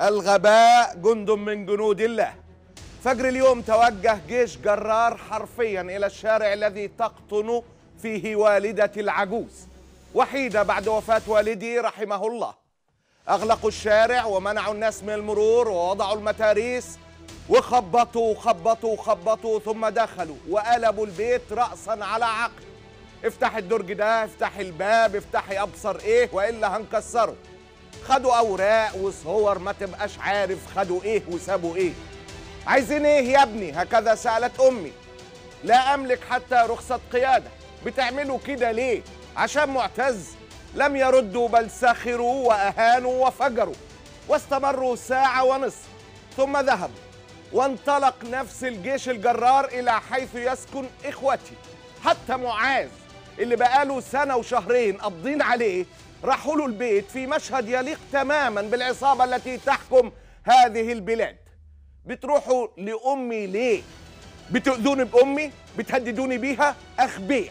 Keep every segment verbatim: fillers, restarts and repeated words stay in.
الغباء جند من جنود الله. فجر اليوم توجه جيش جرار حرفيا إلى الشارع الذي تقطن فيه والدتي العجوز وحيدة بعد وفاة والدي رحمه الله. أغلقوا الشارع ومنعوا الناس من المرور ووضعوا المتاريس وخبطوا وخبطوا وخبطوا ثم دخلوا وقلبوا البيت رأسا على عقب. افتح الدرج ده، افتح الباب، افتحي أبصر إيه وإلا هنكسره. خدوا أوراق وصور ما تبقاش عارف خدوا إيه وسابوا إيه. عايزين إيه يا ابني؟ هكذا سألت أمي. لا أملك حتى رخصة قيادة. بتعملوا كده ليه؟ عشان معتز؟ لم يردوا بل سخروا وأهانوا وفجروا واستمروا ساعة ونصف ثم ذهبوا. وانطلق نفس الجيش الجرار إلى حيث يسكن إخوتي. حتى معاذ اللي بقاله سنة وشهرين قابضين عليه راحوا له البيت في مشهد يليق تماما بالعصابة التي تحكم هذه البلاد. بتروحوا لأمي ليه؟ بتؤذوني بأمي؟ بتهددوني بيها؟ أغبياء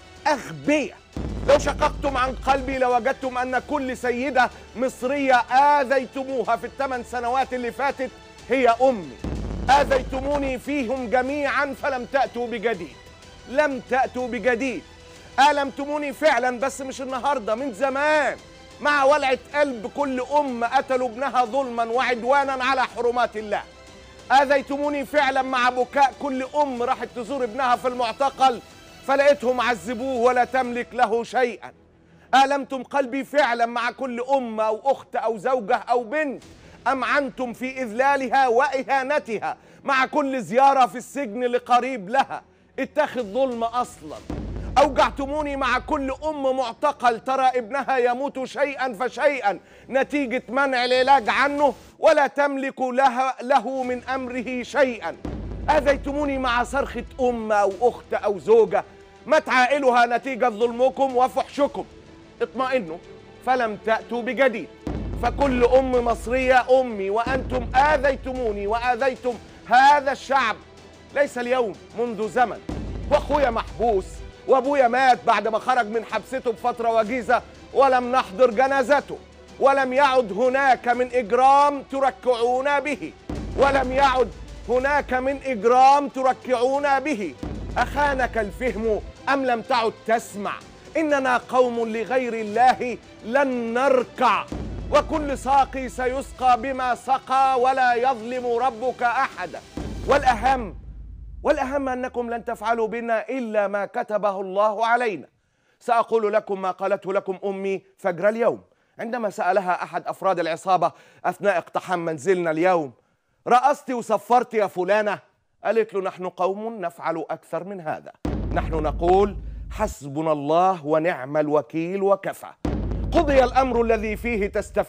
أغبياء. لو شققتم عن قلبي لوجدتم أن كل سيدة مصرية آذيتموها في الثمان سنوات اللي فاتت هي أمي. آذيتموني فيهم جميعا فلم تأتوا بجديد. لم تأتوا بجديد. آلمتموني فعلا بس مش النهاردة، من زمان، مع ولعة قلب كل أم قتلوا ابنها ظلما وعدوانا على حرمات الله. آذيتموني فعلا مع بكاء كل أم راحت تزور ابنها في المعتقل فلقيتهم عذبوه ولا تملك له شيئا. آلمتم قلبي فعلا مع كل أم أو أخت أو زوجة أو بنت أمعنتم في إذلالها وإهانتها مع كل زيارة في السجن لقريب لها اتخذ ظلم أصلا. أوجعتموني مع كل أم معتقل ترى ابنها يموت شيئا فشيئا نتيجة منع العلاج عنه ولا تملك لها له من أمره شيئا. آذيتموني مع صرخة أم أو أخت أو زوجة مات عائلها نتيجة ظلمكم وفحشكم. اطمئنوا فلم تأتوا بجديد. فكل أم مصرية أمي وأنتم آذيتموني وآذيتم هذا الشعب ليس اليوم، منذ زمن. وأخويا محبوس وأبويا مات بعد ما خرج من حبسته بفترة وجيزة ولم نحضر جنازته. ولم يعد هناك من إجرام تركعون به. ولم يعد هناك من إجرام تركعون به. أخانك الفهم أم لم تعد تسمع؟ إننا قوم لغير الله لن نركع. وكل ساقي سيسقى بما سقى ولا يظلم ربك أحدا. والأهم والأهم أنكم لن تفعلوا بنا إلا ما كتبه الله علينا. سأقول لكم ما قالته لكم أمي فجر اليوم عندما سألها أحد أفراد العصابة أثناء اقتحام منزلنا اليوم: رأست وصفرت يا فلانة؟ قالت له: نحن قوم نفعل أكثر من هذا. نحن نقول حسبنا الله ونعم الوكيل وكفى. قضي الأمر الذي فيه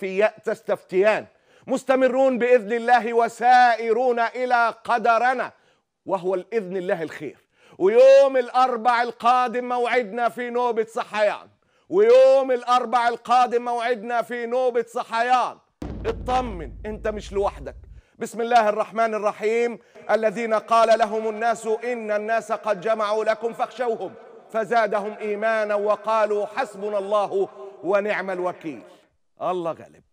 تستفتيان. مستمرون بإذن الله وسائرون إلى قدرنا وهو الإذن الله الخير. ويوم الأربع القادم موعدنا في نوبة صحيان. ويوم الأربع القادم موعدنا في نوبة صحيان. اطمن أنت مش لوحدك. بسم الله الرحمن الرحيم. الذين قال لهم الناس إن الناس قد جمعوا لكم فاخشوهم فزادهم إيمانا وقالوا حسبنا الله ونعم الوكيل. الله غالب.